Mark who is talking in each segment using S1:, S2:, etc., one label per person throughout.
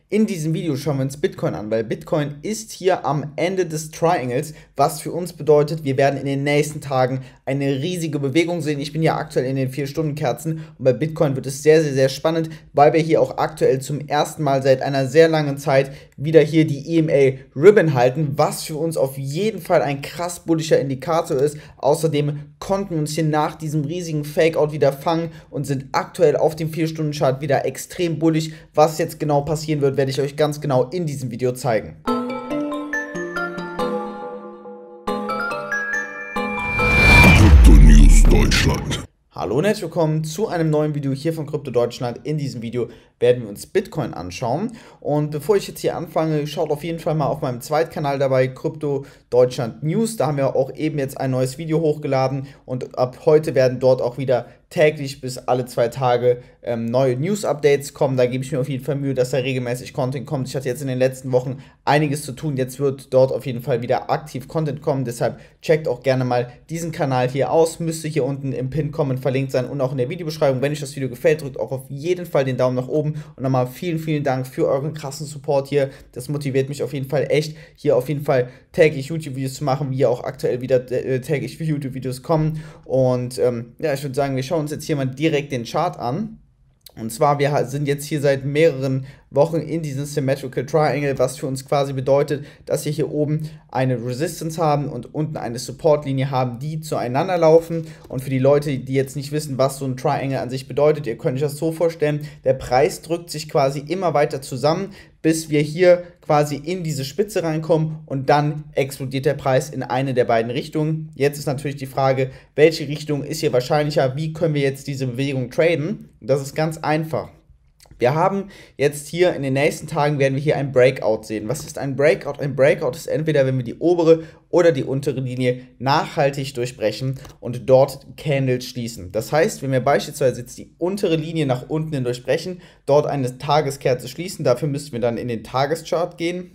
S1: In diesem Video schauen wir uns Bitcoin an, weil Bitcoin ist hier am Ende des Triangles, was für uns bedeutet, wir werden in den nächsten Tagen eine riesige Bewegung sehen. Ich bin ja aktuell in den 4-Stunden-Kerzen und bei Bitcoin wird es sehr, sehr, sehr spannend, weil wir hier auch aktuell zum ersten Mal seit einer sehr langen Zeit wieder hier die EMA Ribbon halten, was für uns auf jeden Fall ein krass bullischer Indikator ist. Außerdem konnten wir uns hier nach diesem riesigen Fakeout wieder fangen und sind aktuell auf dem 4-Stunden-Chart wieder extrem bullig. Was jetzt genau passieren wird, werde ich euch ganz genau in diesem Video zeigen.
S2: Krypto News Deutschland.
S1: Hallo und herzlich willkommen zu einem neuen Video hier von Krypto Deutschland. In diesem Video werden wir uns Bitcoin anschauen. Und bevor ich jetzt hier anfange, schaut auf jeden Fall mal auf meinem Zweitkanal dabei, Krypto Deutschland News. Da haben wir auch eben jetzt ein neues Video hochgeladen und ab heute werden dort auch wieder täglich bis alle 2 Tage neue News-Updates kommen. Da gebe ich mir auf jeden Fall Mühe, dass da regelmäßig Content kommt. Ich hatte jetzt in den letzten Wochen einiges zu tun. Jetzt wird dort auf jeden Fall wieder aktiv Content kommen. Deshalb checkt auch gerne mal diesen Kanal hier aus. Müsste hier unten im Pin-Comment verlinkt sein und auch in der Videobeschreibung. Wenn euch das Video gefällt, drückt auch auf jeden Fall den Daumen nach oben. Und nochmal vielen, vielen Dank für euren krassen Support hier. Das motiviert mich auf jeden Fall echt, hier auf jeden Fall täglich YouTube-Videos zu machen, wie auch aktuell wieder täglich YouTube-Videos kommen. Und ja, ich würde sagen, wir schauen uns jetzt hier mal direkt den Chart an. Und zwar, wir sind jetzt hier seit mehreren Wochen in diesem Symmetrical Triangle, was für uns quasi bedeutet, dass wir hier oben eine Resistance haben und unten eine Support-Linie haben, die zueinander laufen. Und für die Leute, die jetzt nicht wissen, was so ein Triangle an sich bedeutet, ihr könnt euch das so vorstellen, der Preis drückt sich quasi immer weiter zusammen, bis wir hier quasi in diese Spitze reinkommen und dann explodiert der Preis in eine der beiden Richtungen. Jetzt ist natürlich die Frage, welche Richtung ist hier wahrscheinlicher, wie können wir jetzt diese Bewegung traden? Das ist ganz einfach. Wir haben jetzt hier in den nächsten Tagen werden wir hier ein Breakout sehen. Was ist ein Breakout? Ein Breakout ist entweder, wenn wir die obere oder die untere Linie nachhaltig durchbrechen und dort Candles schließen. Das heißt, wenn wir beispielsweise jetzt die untere Linie nach unten hin durchbrechen, dort eine Tageskerze schließen, dafür müssten wir dann in den Tageschart gehen.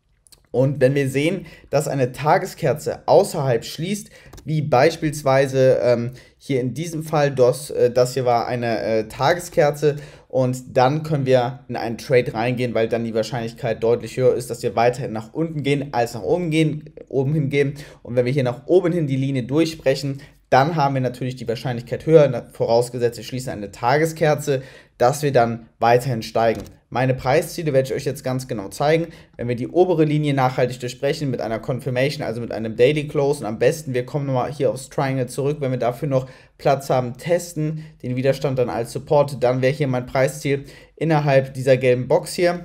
S1: Und wenn wir sehen, dass eine Tageskerze außerhalb schließt, wie beispielsweise hier in diesem Fall, das hier war eine Tageskerze, und dann können wir in einen Trade reingehen, weil dann die Wahrscheinlichkeit deutlich höher ist, dass wir weiterhin nach unten gehen, als nach oben hingehen. Und wenn wir hier nach oben hin die Linie durchbrechen, dann haben wir natürlich die Wahrscheinlichkeit höher, vorausgesetzt wir schließen eine Tageskerze, dass wir dann weiterhin steigen. Meine Preisziele werde ich euch jetzt ganz genau zeigen. Wenn wir die obere Linie nachhaltig durchbrechen mit einer Confirmation, also mit einem Daily Close, und am besten, wir kommen nochmal hier aufs Triangle zurück, wenn wir dafür noch Platz haben, testen den Widerstand dann als Support, dann wäre hier mein Preisziel innerhalb dieser gelben Box hier.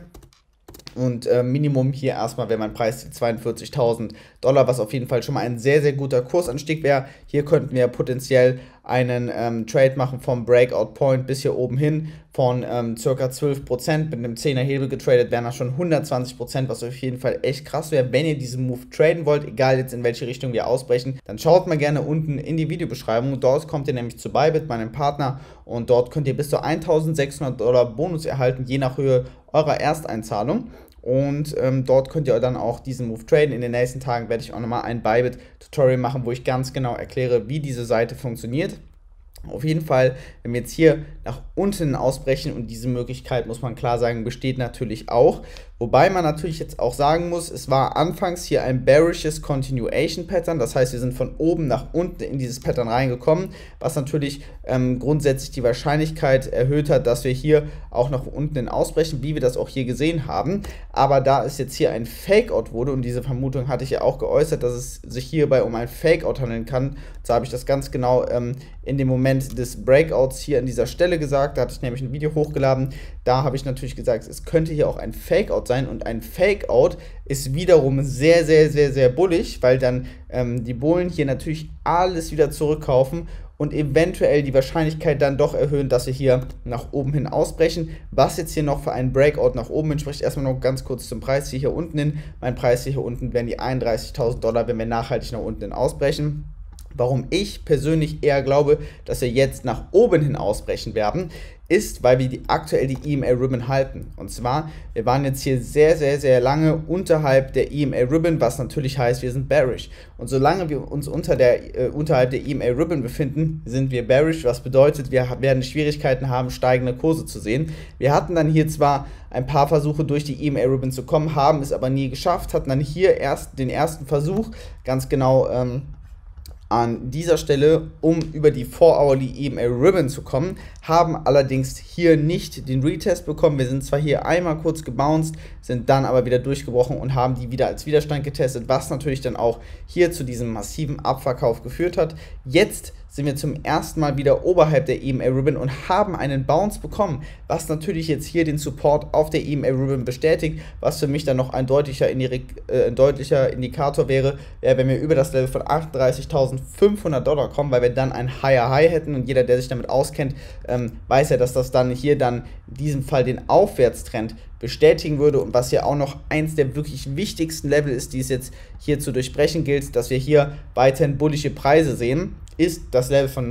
S1: Und Minimum hier erstmal wäre mein Preis 42.000 $, was auf jeden Fall schon mal ein sehr, sehr guter Kursanstieg wäre. Hier könnten wir potenziell einen Trade machen vom Breakout Point bis hier oben hin von ca. 12%. Mit einem 10er Hebel getradet wären das schon 120%, was auf jeden Fall echt krass wäre. Wenn ihr diesen Move traden wollt, egal jetzt in welche Richtung wir ausbrechen, dann schaut mal gerne unten in die Videobeschreibung. Dort kommt ihr nämlich zu Bybit, meinem Partner, und dort könnt ihr bis zu 1.600 $ Bonus erhalten, je nach Höhe eurer Ersteinzahlung. Und dort könnt ihr dann auch diesen Move traden. In den nächsten Tagen werde ich auch nochmal ein Bybit-Tutorial machen, wo ich ganz genau erkläre, wie diese Seite funktioniert. Auf jeden Fall, wenn wir jetzt hier nach unten ausbrechen, und diese Möglichkeit, muss man klar sagen, besteht natürlich auch. Wobei man natürlich jetzt auch sagen muss, es war anfangs hier ein bearishes Continuation Pattern, das heißt, wir sind von oben nach unten in dieses Pattern reingekommen, was natürlich grundsätzlich die Wahrscheinlichkeit erhöht hat, dass wir hier auch nach unten hin ausbrechen, wie wir das auch hier gesehen haben. Aber da es jetzt hier ein Fakeout wurde, und diese Vermutung hatte ich ja auch geäußert, dass es sich hierbei um ein Fakeout handeln kann, so habe ich das ganz genau in dem Moment des Breakouts hier an dieser Stelle gesagt. Da hatte ich nämlich ein Video hochgeladen, da habe ich natürlich gesagt, es könnte hier auch ein Fakeout sein, und ein Fakeout ist wiederum sehr, sehr, sehr, sehr bullig, weil dann die Bullen hier natürlich alles wieder zurückkaufen und eventuell die Wahrscheinlichkeit dann doch erhöhen, dass wir hier nach oben hin ausbrechen. Was jetzt hier noch für einen Breakout nach oben entspricht, erstmal noch ganz kurz zum Preis hier unten hin. Mein Preis hier unten wären die 31.000 $, wenn wir nachhaltig nach unten hin ausbrechen. Warum ich persönlich eher glaube, dass wir jetzt nach oben hin ausbrechen werden, ist, weil wir aktuell die EMA Ribbon halten. Und zwar, wir waren jetzt hier sehr, sehr, sehr lange unterhalb der EMA Ribbon, was natürlich heißt, wir sind bearish. Und solange wir uns unterhalb der EMA Ribbon befinden, sind wir bearish, was bedeutet, wir werden Schwierigkeiten haben, steigende Kurse zu sehen. Wir hatten dann hier zwar ein paar Versuche durch die EMA Ribbon zu kommen, haben es aber nie geschafft, hatten dann hier erst den ersten Versuch, ganz genau an dieser Stelle, um über die 4-Hourly EMA Ribbon zu kommen, haben allerdings hier nicht den Retest bekommen. Wir sind zwar hier einmal kurz gebounced, sind dann aber wieder durchgebrochen und haben die wieder als Widerstand getestet, was natürlich dann auch hier zu diesem massiven Abverkauf geführt hat. Jetzt sind wir zum ersten Mal wieder oberhalb der EMA Ribbon und haben einen Bounce bekommen, was natürlich jetzt hier den Support auf der EMA Ribbon bestätigt, was für mich dann noch ein deutlicher Indikator wäre, wenn wir über das Level von $38.500 kommen, weil wir dann ein Higher High hätten, und jeder, der sich damit auskennt, weiß ja, dass das dann hier dann in diesem Fall den Aufwärtstrend bestätigen würde, und was hier auch noch eins der wirklich wichtigsten Level ist, die es jetzt hier zu durchbrechen gilt, dass wir hier weiterhin bullische Preise sehen, ist das Level von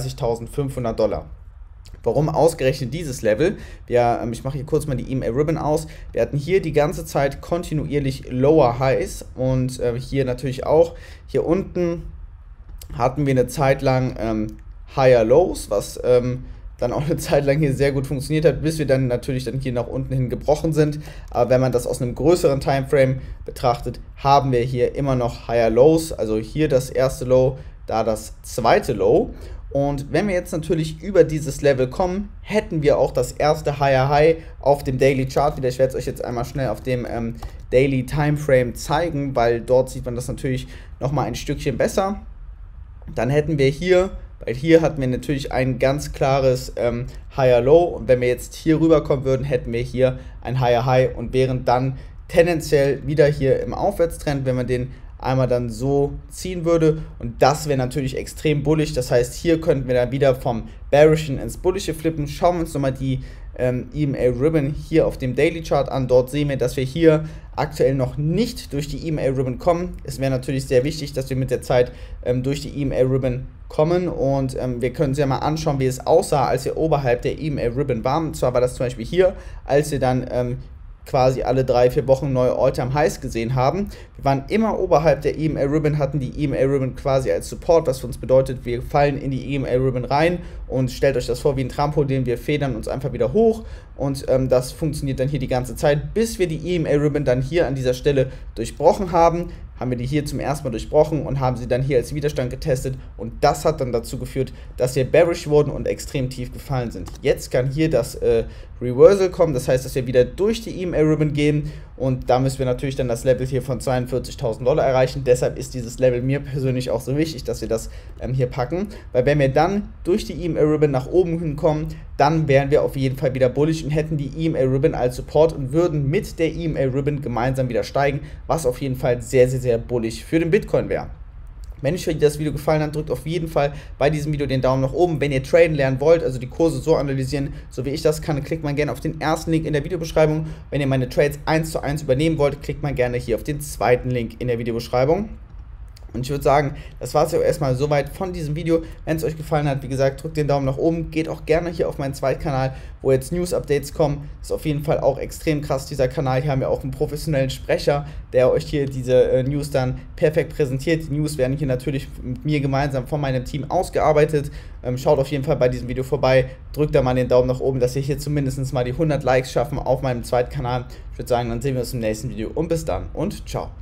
S1: $39.500. Warum ausgerechnet dieses Level? Ich mache hier kurz mal die EMA Ribbon aus. Wir hatten hier die ganze Zeit kontinuierlich Lower Highs und hier natürlich auch. Hier unten hatten wir eine Zeit lang Higher Lows, was dann auch eine Zeit lang hier sehr gut funktioniert hat, bis wir dann natürlich hier nach unten hin gebrochen sind. Aber wenn man das aus einem größeren Timeframe betrachtet, haben wir hier immer noch Higher Lows, also hier das erste Low, da das zweite Low. Und wenn wir jetzt natürlich über dieses Level kommen, hätten wir auch das erste Higher High auf dem Daily Chart wieder. Ich werde es euch jetzt einmal schnell auf dem Daily Timeframe zeigen, weil dort sieht man das natürlich nochmal ein Stückchen besser. Dann hätten wir hier, weil hier hatten wir natürlich ein ganz klares Higher Low, und wenn wir jetzt hier rüber kommen würden, hätten wir hier ein Higher High und wären dann tendenziell wieder hier im Aufwärtstrend, wenn man den einmal dann so ziehen würde, und das wäre natürlich extrem bullish. Das heißt, hier könnten wir dann wieder vom Bearishen ins Bullische flippen. Schauen wir uns nochmal die EMA Ribbon hier auf dem Daily Chart an. Dort sehen wir, dass wir hier aktuell noch nicht durch die EMA Ribbon kommen. Es wäre natürlich sehr wichtig, dass wir mit der Zeit durch die EMA Ribbon kommen, und wir können uns ja mal anschauen, wie es aussah, als wir oberhalb der EMA Ribbon waren. Und zwar war das zum Beispiel hier, als wir dann quasi alle 3-4 Wochen neue All-Time-Highs gesehen haben. Wir waren immer oberhalb der EMA Ribbon, hatten die EMA Ribbon quasi als Support, was für uns bedeutet, wir fallen in die EMA Ribbon rein, und stellt euch das vor wie ein Trampolin, wir federn uns einfach wieder hoch, und das funktioniert dann hier die ganze Zeit, bis wir die EMA Ribbon dann hier an dieser Stelle durchbrochen haben. Haben wir die hier zum ersten Mal durchbrochen und haben sie dann hier als Widerstand getestet, und das hat dann dazu geführt, dass wir bearish wurden und extrem tief gefallen sind. Jetzt kann hier das Reversal kommen, das heißt, dass wir wieder durch die EMA Ribbon gehen, und da müssen wir natürlich dann das Level hier von $42.000 erreichen. Deshalb ist dieses Level mir persönlich auch so wichtig, dass wir das hier packen, weil wenn wir dann durch die EMA Ribbon nach oben hinkommen, dann wären wir auf jeden Fall wieder bullish und hätten die EMA Ribbon als Support und würden mit der EMA Ribbon gemeinsam wieder steigen, was auf jeden Fall sehr, sehr, sehr bullish für den Bitcoin wäre. Wenn euch das Video gefallen hat, drückt auf jeden Fall bei diesem Video den Daumen nach oben. Wenn ihr traden lernen wollt, also die Kurse so analysieren, so wie ich das kann, klickt man gerne auf den ersten Link in der Videobeschreibung. Wenn ihr meine Trades 1:1 übernehmen wollt, klickt man gerne hier auf den zweiten Link in der Videobeschreibung. Und ich würde sagen, das war es ja erstmal soweit von diesem Video. Wenn es euch gefallen hat, wie gesagt, drückt den Daumen nach oben. Geht auch gerne hier auf meinen Zweitkanal, wo jetzt News-Updates kommen. Das ist auf jeden Fall auch extrem krass, dieser Kanal. Hier haben wir auch einen professionellen Sprecher, der euch hier diese News dann perfekt präsentiert. Die News werden hier natürlich mit mir gemeinsam von meinem Team ausgearbeitet. Schaut auf jeden Fall bei diesem Video vorbei. Drückt da mal den Daumen nach oben, dass wir hier zumindest mal die 100 Likes schaffen auf meinem Zweitkanal. Ich würde sagen, dann sehen wir uns im nächsten Video und bis dann und ciao.